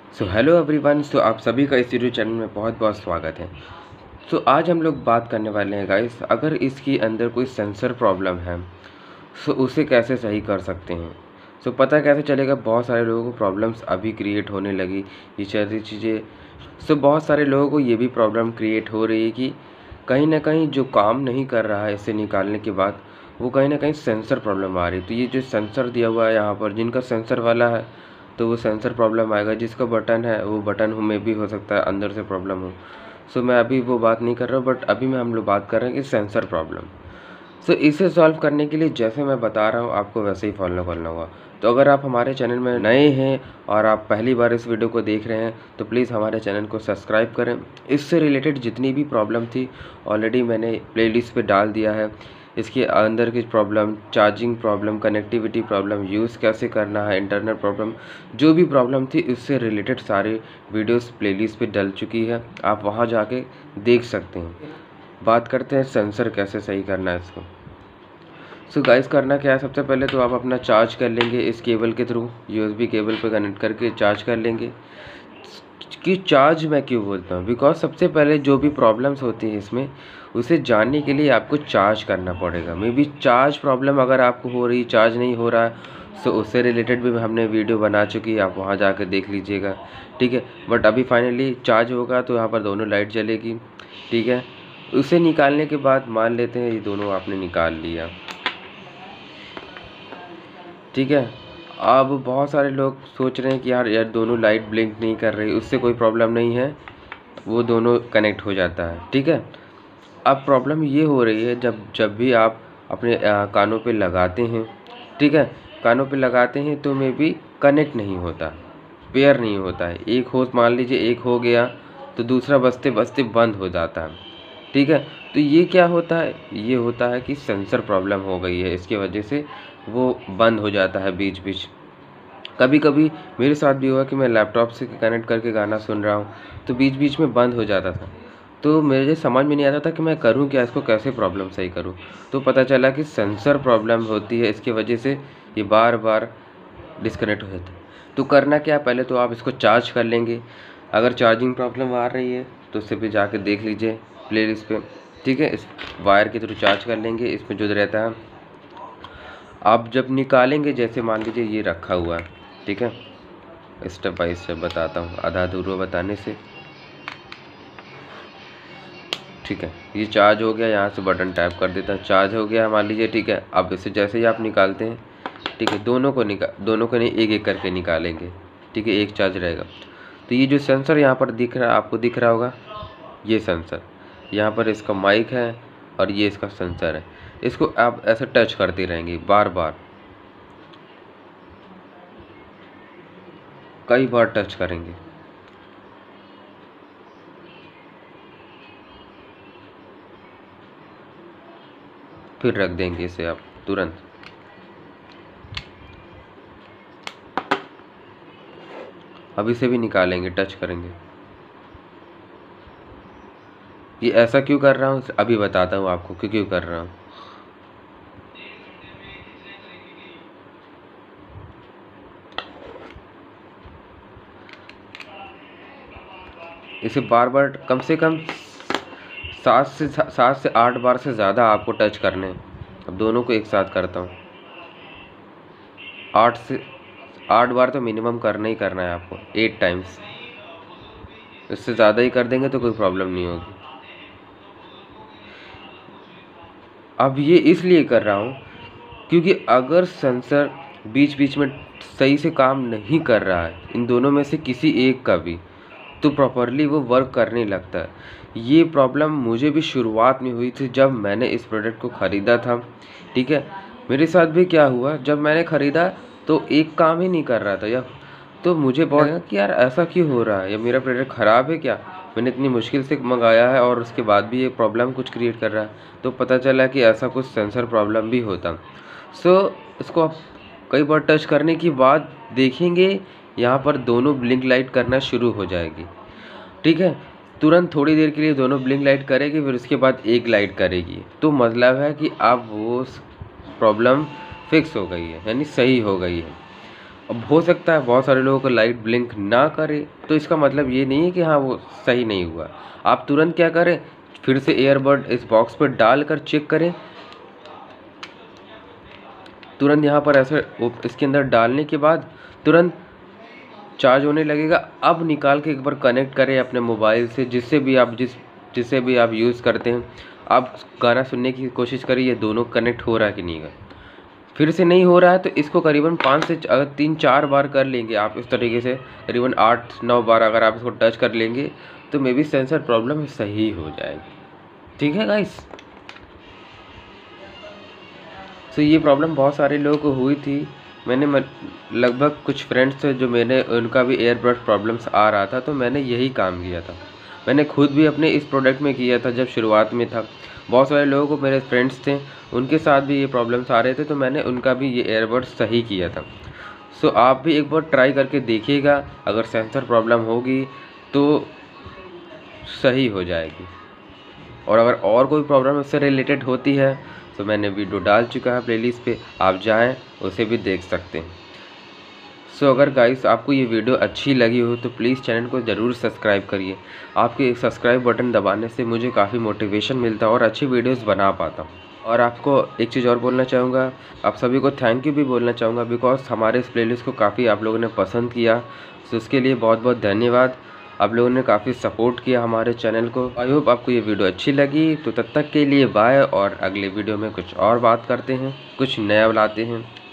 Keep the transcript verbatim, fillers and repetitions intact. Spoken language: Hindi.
So hello everyone. सो आप सभी का इस यूट्यूब चैनल में बहुत बहुत स्वागत है। सो so, आज हम लोग बात करने वाले हैं गाइस, अगर इसके अंदर कोई सेंसर प्रॉब्लम है सो उसे कैसे सही कर सकते हैं। सो so, पता कैसे चलेगा? बहुत सारे लोगों को प्रॉब्लम्स अभी क्रिएट होने लगी ये सारी चीज़ें। सो so, बहुत सारे लोगों को ये भी प्रॉब्लम क्रिएट हो रही है कि कहीं ना कहीं जो काम नहीं कर रहा है इसे निकालने के बाद वो कहीं ना कहीं सेंसर प्रॉब्लम आ रही है। तो ये जो सेंसर दिया हुआ है यहाँ पर, जिनका सेंसर वाला है तो वो सेंसर प्रॉब्लम आएगा, जिसका बटन है वो बटन में भी हो सकता है अंदर से प्रॉब्लम हो। सो मैं अभी वो बात नहीं कर रहा हूँ, बट अभी मैं हम लोग बात कर रहे हैं कि सेंसर प्रॉब्लम। सो इसे सॉल्व करने के लिए जैसे मैं बता रहा हूँ आपको वैसे ही फॉलो करना होगा। तो अगर आप हमारे चैनल में नए हैं और आप पहली बार इस वीडियो को देख रहे हैं तो प्लीज़ हमारे चैनल को सब्सक्राइब करें। इससे रिलेटेड जितनी भी प्रॉब्लम थी ऑलरेडी मैंने प्लेलिस्ट पे डाल दिया है। इसके अंदर की problem, charging problem, connectivity problem, use कैसे करना है, इंटरनेट प्रॉब्लम, जो भी प्रॉब्लम थी उससे रिलेटेड सारे वीडियोस प्लेलिस्ट पे डल चुकी है, आप वहाँ जाके देख सकते हैं। बात करते हैं सेंसर कैसे सही करना है इसको। सो गाइस, करना क्या है, सबसे पहले तो आप अपना चार्ज कर लेंगे इस केबल के थ्रू, यूएसबी केबल पे कनेक्ट करके चार्ज कर लेंगे। कि चार्ज मैं क्यों बोलता हूँ, बिकॉज सबसे पहले जो भी प्रॉब्लम्स होती हैं इसमें उसे जानने के लिए आपको चार्ज करना पड़ेगा। मे बी चार्ज प्रॉब्लम अगर आपको हो रही, चार्ज नहीं हो रहा है, सो उससे रिलेटेड भी हमने वीडियो बना चुकी है, आप वहाँ जाकर देख लीजिएगा, ठीक है। बट अभी फाइनली चार्ज होगा तो यहाँ पर दोनों लाइट जलेगी, ठीक है। उसे निकालने के बाद मान लेते हैं ये दोनों आपने निकाल लिया, ठीक है। अब बहुत सारे लोग सोच रहे हैं कि यार यार दोनों लाइट ब्लिंक नहीं कर रही, उससे कोई प्रॉब्लम नहीं है, वो दोनों कनेक्ट हो जाता है, ठीक है। अब प्रॉब्लम ये हो रही है जब जब भी आप अपने आ, कानों पे लगाते हैं, ठीक है, कानों पे लगाते हैं तो मे बी कनेक्ट नहीं होता, पेयर नहीं होता है। एक हो, मान लीजिए एक हो गया तो दूसरा बजते बजते बंद हो जाता है, ठीक है। तो ये क्या होता है, ये होता है कि सेंसर प्रॉब्लम हो गई है, इसकी वजह से वो बंद हो जाता है बीच बीच। कभी कभी मेरे साथ भी हुआ कि मैं लैपटॉप से कनेक्ट करके गाना सुन रहा हूँ तो बीच बीच में बंद हो जाता था, तो मेरे समझ में नहीं आता था कि मैं करूँ क्या, इसको कैसे प्रॉब्लम सही करूँ। तो पता चला कि सेंसर प्रॉब्लम होती है, इसकी वजह से ये बार बार डिस्कनेक्ट हो जाता है। तो करना क्या, पहले तो आप इसको चार्ज कर लेंगे। अगर चार्जिंग प्रॉब्लम आ रही है तो उससे भी जाके देख लीजिए प्लेलिस्ट पे, ठीक है। इस वायर के थ्रू चार्ज कर लेंगे, इसमें जो रहता है आप जब निकालेंगे, जैसे मान लीजिए ये रखा हुआ है, ठीक है, स्टेप बाय स्टेप बताता हूँ आधा अधूरा बताने से, ठीक है। ये चार्ज हो गया, यहाँ से बटन टैप कर देता है, चार्ज हो गया मान लीजिए, ठीक है। अब इसे जैसे ही आप निकालते हैं, ठीक है, दोनों को निकाल दोनों को नहीं, एक एक करके निकालेंगे, ठीक है, एक चार्ज रहेगा। तो ये जो सेंसर यहाँ पर दिख रहा है, आपको दिख रहा होगा, ये सेंसर यहाँ पर इसका माइक है और ये इसका सेंसर है। इसको आप ऐसे टच करते रहेंगे बार बार, कई बार टच करेंगे, फिर रख देंगे इसे आप तुरंत। अब इसे भी निकालेंगे, टच करेंगे। ये ऐसा क्यों कर रहा हूँ अभी बताता हूँ आपको, क्यों क्यों कर रहा हूँ। इसे बार बार कम से कम सात से सात से आठ बार से ज़्यादा आपको टच करने हैं। अब दोनों को एक साथ करता हूँ, आठ से आठ बार तो मिनिमम करना ही करना है आपको, एट टाइम्स। इससे ज़्यादा ही कर देंगे तो कोई प्रॉब्लम नहीं होगी। अब ये इसलिए कर रहा हूँ क्योंकि अगर सेंसर बीच बीच में सही से काम नहीं कर रहा है, इन दोनों में से किसी एक का भी, तो प्रॉपरली वो वर्क करने लगता है। ये प्रॉब्लम मुझे भी शुरुआत में हुई थी जब मैंने इस प्रोडक्ट को ख़रीदा था, ठीक है। मेरे साथ भी क्या हुआ, जब मैंने ख़रीदा तो एक काम ही नहीं कर रहा था, या तो मुझे बहुत लगा कि यार ऐसा क्यों हो रहा है, या मेरा प्रोडक्ट ख़राब है क्या, मैंने इतनी मुश्किल से मंगाया है और उसके बाद भी ये प्रॉब्लम कुछ क्रिएट कर रहा है। तो पता चला कि ऐसा कुछ सेंसर प्रॉब्लम भी होता। सो इसको आप कई बार टच करने के बाद देखेंगे यहाँ पर दोनों ब्लिंक लाइट करना शुरू हो जाएगी, ठीक है। तुरंत थोड़ी देर के लिए दोनों ब्लिंक लाइट करेगी, फिर उसके बाद एक लाइट करेगी, तो मतलब है कि अब वो प्रॉब्लम फिक्स हो गई है, यानी सही हो गई है। अब हो सकता है बहुत सारे लोगों को लाइट ब्लिंक ना करे, तो इसका मतलब ये नहीं है कि हाँ वो सही नहीं हुआ। आप तुरंत क्या करें, फिर से ईयरबड इस बॉक्स पर डालकर चेक करें। तुरंत यहाँ पर ऐसे इसके अंदर डालने के बाद तुरंत चार्ज होने लगेगा। अब निकाल के एक बार कनेक्ट करें अपने मोबाइल से, जिससे भी आप जिस जिससे भी आप यूज़ करते हैं। आप गाना सुनने की कोशिश करिए, ये दोनों कनेक्ट हो रहा है कि नहीं है। फिर से नहीं हो रहा है तो इसको करीबन पाँच से अगर तीन चार बार कर लेंगे आप इस तरीके से, करीबन आठ नौ बार अगर आप इसको टच कर लेंगे तो मे बी सेंसर प्रॉब्लम सही हो जाएगी। ठीक है गाइस, तो ये प्रॉब्लम बहुत सारे लोगों को हुई थी। मैंने लगभग कुछ फ्रेंड्स थे जो मैंने उनका भी एयरबड प्रॉब्लम्स आ रहा था, तो मैंने यही काम किया था। मैंने खुद भी अपने इस प्रोडक्ट में किया था जब शुरुआत में था। बहुत सारे लोगों को, मेरे फ्रेंड्स थे, उनके साथ भी ये प्रॉब्लम्स आ रहे थे, तो मैंने उनका भी ये एयरबड सही किया था। सो आप भी एक बार ट्राई करके देखिएगा, अगर सेंसर प्रॉब्लम होगी तो सही हो जाएगी। और अगर और कोई प्रॉब्लम उससे रिलेटेड होती है तो मैंने वीडियो डाल चुका है प्लेलिस्ट पे, आप जाएं उसे भी देख सकते हैं। सो so, अगर गाइस आपको ये वीडियो अच्छी लगी हो तो प्लीज़ चैनल को ज़रूर सब्सक्राइब करिए। आपके सब्सक्राइब बटन दबाने से मुझे काफ़ी मोटिवेशन मिलता है और अच्छी वीडियोस बना पाता हूँ। और आपको एक चीज़ और बोलना चाहूँगा, आप सभी को थैंक यू भी बोलना चाहूँगा, बिकॉज हमारे इस प्लेलिस्ट को काफ़ी आप लोगों ने पसंद किया। सो उसके लिए बहुत बहुत धन्यवाद। आप लोगों ने काफ़ी सपोर्ट किया हमारे चैनल को। आई होप आपको ये वीडियो अच्छी लगी। तो तब तक के लिए बाय, और अगले वीडियो में कुछ और बात करते हैं, कुछ नया लाते हैं।